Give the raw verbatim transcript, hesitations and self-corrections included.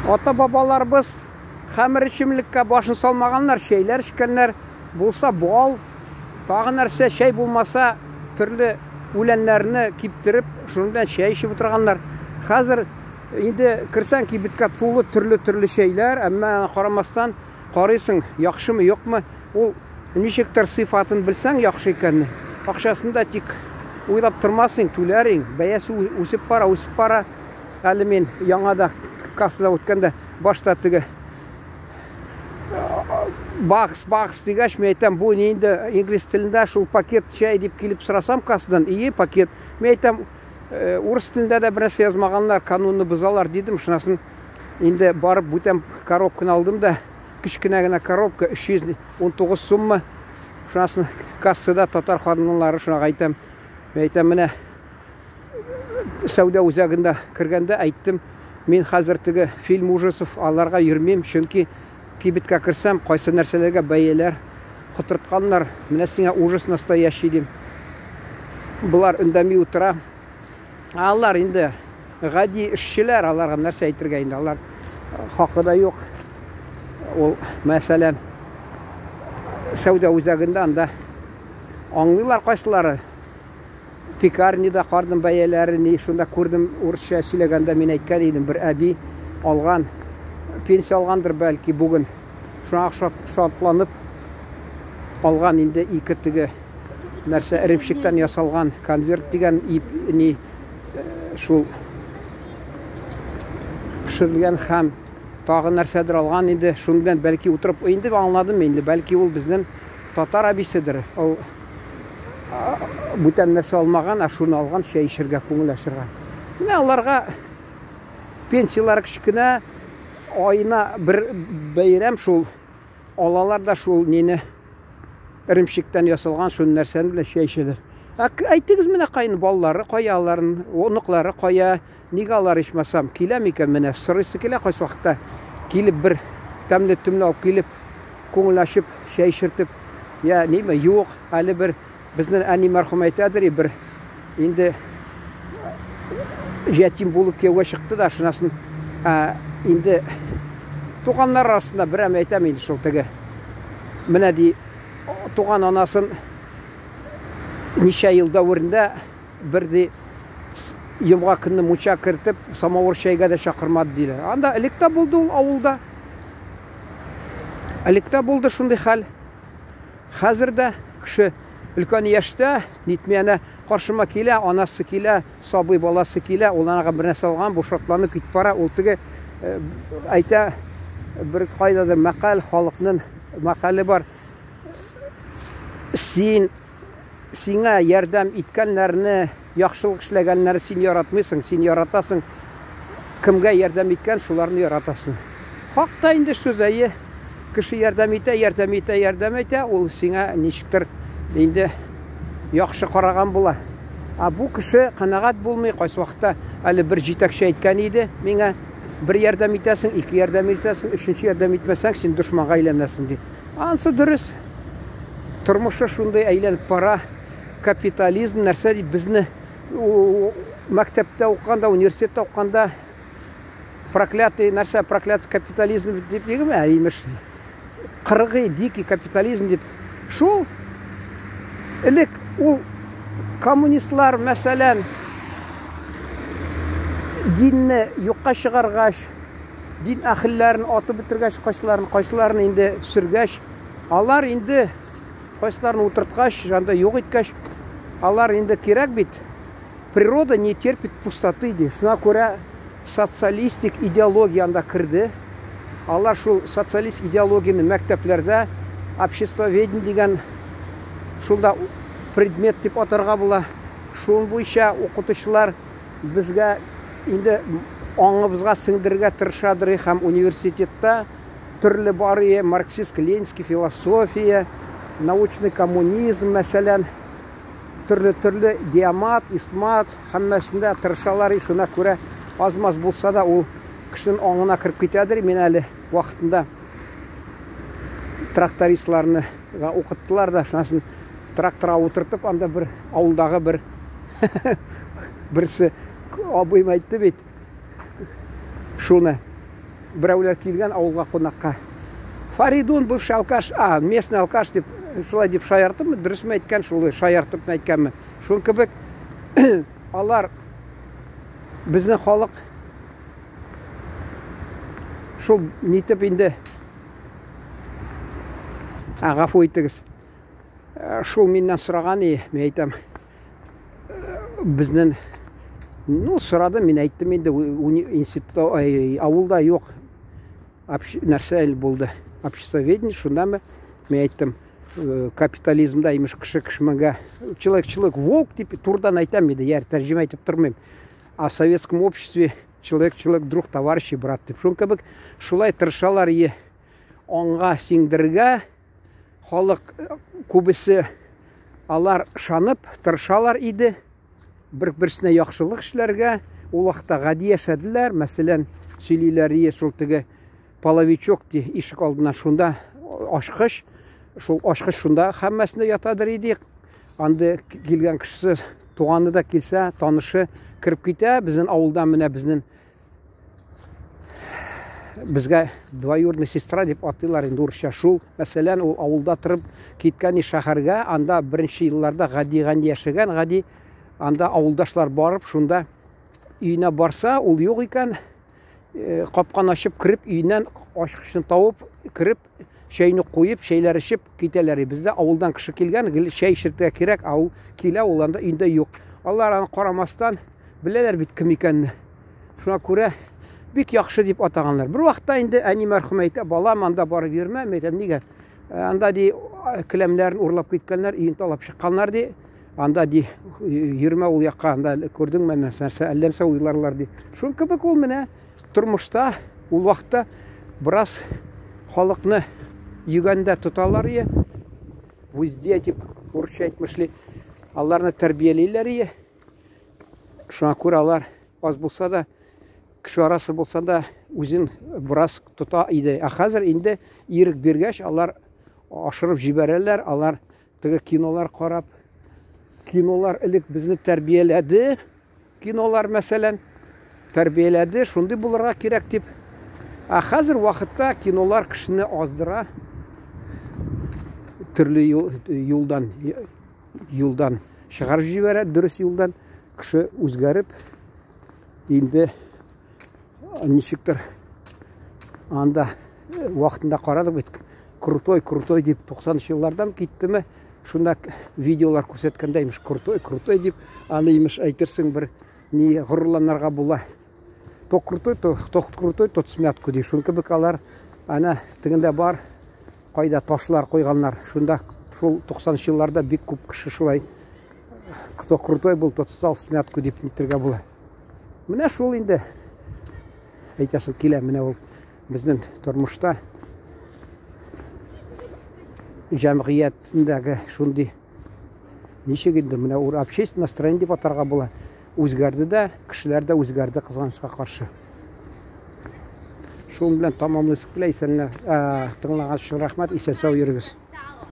Ата бабаларыбыз хәмер ичимлеккә башын салмаганнар, шәйләр эчкәннәр, булса бал, тагы нәрсә, шәй булмаса, төрле үләннәрне киптереп, шуның белән шәй эчеп утырганнар. Хәзер инде кирсәң кибеткә тулы төрле-төрле шәйләр, әмма карамастан карыйсың, яхшымы, юкмы, ул ничектер сыйфатын белсәң яхшы икәнне. Акчасында тик уйлап тормасың, түләрең, бәясе үсеп бара, үсеп бара. Әле мин яңада кассада үткәндә башта теге бакс, бакс дигәч, мен әйтәм, бу инде инглиз телендә шул пакет чәй дип килеп сорасам кассадан, ие пакет. Мен әйтәм, урыс телендә дә бернәрсә язмаганнар, канунны бозалар дидем, шунасын инде барып бүтән коробканы алдым да, кичкенә генә коробка өч йөз ун тугыз сумма. Шунасын кассада татар ханымнары шуңа әйтәм. Мен әйтәм, менә сәүдә үзәгендә кергәндә әйттем, мин хәзер теге фильм ужасов аларга йөрмим, чөнки кибеткә кирсәм, кайсы нәрсәләргә бәяләр котыртканнар, менә сиңа ужас настоящий дим. Булар өндәми утыра. Алар инде гади эшчеләр, аларга нәрсә әйтергә инде, алар хакы да юк. Ул, мәсәлән, сәүдә үзәгендә анда аңлыйлар кайсылары. Пекарнида кардым бәяләре, ни шунда күрдем, урысча сөйләгәндә мин әйткән идем, бер әби алган, пенсия алгандыр бәлки бүген. Шуңа шатланып алган инде ике теге нәрсә эремчектән ясалган конверт дигән ни шул пешерелгән һәм тагы нәрсәдер алган инде. Шуның белән бәлки утырып инде аңладым инде, бәлки ул безнең татар әбиседер. Ул бүтән нәрсә алмаган, а шуны алган, шәй эчәргә, күңел ачырга. Менә аларга пенсиялар кичкенә, айына бер бәйрәм шул, алалар да шул нене эремчектән ясалган шул нәрсәне белән шәй эчәләр. Әйтегез, менә кайны баллары кая, аларның оныклары кая, нигә алар ичмәсәм, килә микән, менә сорыйсы килә кайсы вакытта, килеп бер тәмле тümле алып килеп, күңел ачып, шәй эчертеп, я ниме, юк, әле бер безнең әни мәрхүм әйтәдер, бер инде ятим булып кияүгә чыкты да, шунасын инде туганнар арасында берәм әйтәм инде шул теге. Менә ди, туган анасын ничә ел дәврендә бер ди йомга көнне мунча кертеп, самавыр чәйгә дә чакырмады диләр. Анда электә булды ул авылда. Электә булды шундый хәл. Хәзер дә кеше өлкән яшьтә нитмәне каршыма килә, анасы килә, сабый баласы килә, ул анага бер нәрсә алган, бу шатланып китеп бара, ул теге әйтә, бер кайдадыр мәкаль, халыкның мәкале бар. Син сиңа ярдәм иткәннәрне, яхшылык эшләгәннәрне син яратмыйсың, син яратасың. Кемгә ярдәм иткән, шуларны яратасың. Хакта инде сүз, әйе, кеше ярдәм итә, ярдәм итә, ярдәм итә, ул сиңа ничектер инде яхшы караган була. А бу кеше канагат булмый, кайсы вакытта әле бер җитәкче әйткән иде, миңа бер ярдәм итәсең, ике ярдәм итәсең, өченче ярдәм итмәсәң, син дошманга әйләнәсең ди. Ансы дөрес. Тормышы шундай әйләнеп бара. Капитализм нәрсә ди, безне мәктәптә укыганда, университетта укыганда проклятый нәрсә, проклятый капитализм дип дигән, имеш. Кыргый, дикий капитализм дип. Шул элек ул коммунистлар, мәсәлән, динне юкка чыгаргач, дин әһелләрен атып бетергәч, кайсыларын, кайсыларын инде сөргәч, алар инде кайсыларын утырткач, анда юк иткәч, алар инде кирәк бит. Природа не терпит пустоты ди. Шуңа күрә социалистик идеологияда кирде. Алар шул социалист идеологияны мәктәпләрдә обществоведение дигән шулда предмет дип атарга була. Шул буенча укытучылар безгә инде аңыбызга сеңдергә тырышадыр, һәм университетта төрле бары, марксист-ленинский философия, научный коммунизм, мәсәлән, төрле-төрле диамат, исмат, һәммәсендә тырышалар. Шуңа күрә аз-маз булса да ул кешенең аңына киреп китәдер. Мен әле вакытында трактористларны укыттылар да, шунасын тракторга утыртып, анда бер авылдагы бер берсе абыйым әйтте бит. Шуны біреулер келген ауылға қонаққа. Фаридун бывший алкаш, а, местный алкаш деп, шулай деп шаяртып, дұрыс ма айтқан, шулай шаяртып ма айтқанмын. Шон кебек алар біздің халық шул нетіп енді ғафу етіңіз. Шул менен сұраған, мен айтам, біздің, ну, сұрады, мен айттым, енді институт ауылда жоқ нәрсе болды, обществоведение, шунда мен айттым, капитализмда имеш кіші кішіміға, человек-человек волк деп турдан айтам, еді, яр тәржім айтып тұрмайм, а в советском обществе человек-человек друг, товарищ и брат деп. Шун кебек шулай тырышалар ие оңға сеңдірге, халық көбісі алар шанып тырышалар иді, бір-бірсіне яқшылық ішлерге, ол вақытта ғади яшадылар. Мәселен, сөйлейлер ие шул теге половичок де ишік алдына шунда ашқыш, шул ашқыш шунда хаммасында ятадыр иді. Анды келген кішісі туғаны да келсе, танышы кіріп кете, біздің ауылдан міне біздің бізге двоюродная сестра деп атылар енді орысша. Шул мәселен ол ауылда тұрып кеткен шәһәргә, анда бірінші елларда ғади ғанди яшәгән, ғади анда ауылдашлар барып, шунда үйіне барса, ол жоқ екен, қапқан ашып кіріп, үйінен ашқышын тауып кіріп, шәйні қойып, шәйлер ішіп кетелер. Бізде ауылдан кіші келген, шәй ішіртіге керек, ауыл келе, ол анда үйінде жоқ. Алар аны қарамастан білелер бит кім екенін. Шуңа күрә бик яхшы дип атаганлар. Бір вакытта инде әни мәрхүм әйтә, балам анда барып йөрмә, мәйтәм нигә? Анда ди келәмнәрен урлап киткәннәр, өен талап чыкканнар ди. Анда ди йөрмә ул якка, анда күрдеңме нәрсә, әлләмсә уйларлар ди. Шул кебек ул менә тормышта ул вакытта бераз халыкны йөгәндә тоталар ие. Везде дип урысча әйтмешли, аларны тәрбиялейләр ие. Шуңа күрә алар аз булса да, кіші арасы болса да, өзін біраз тұта иді. А қазір енді ерік бергеш, алар ашырып жіберелер, алар тігі кинолар қарап, кинолар ілік бізді тәрбиеледі, кинолар мәселен тәрбиеледі, шунды бұларға керек деп. А қазір уақытта кинолар кішіні аздыра, түрлі юлдан, юлдан шығарып жібереді, дұрыс юлдан кіші өзгеріп, енді нешіктір анда уақытында қарадық бет, крутой, крутой деп тоқсаныншы жылдардан кетті ме, шunda видеолар көрсеткендейміш, крутой, крутой деп, аны еміш айтырсың бір не ғұрланарға бұла. То крутой, то, то крутой, то смятку дей. Шун кебек алар ана тегендә бар, кайда ташлар қойғанлар. Шунда шул тоқсаныншы жылларда бик күп кеше шулай кто крутой был, тот стал смятку деп нитергә була. Менә шул инде әйтәсем килә, менә ул безнең тормышта җәмгыятендәге шундый ничек инде менә ул общественное настроение дип атарга була. Үзгәрде дә, кешеләр дә үзгәрде кызганычка каршы. Шул белән тамамлыйсыз, исәнләр, тыңлаган өчен рәхмәт, исән-сау йөрегез.